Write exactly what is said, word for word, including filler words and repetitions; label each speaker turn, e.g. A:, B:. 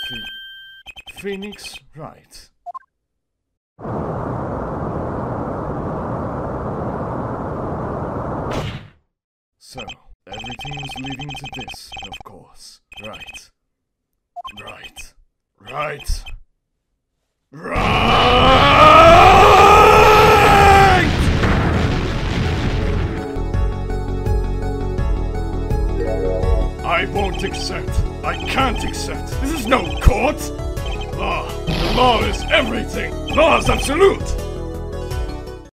A: Phe- Phoenix, right. So, everything's leading to this, of course. Right. Right. Right. Right! I won't accept. I can't accept. This is no court. Law. The law is everything. Law is absolute.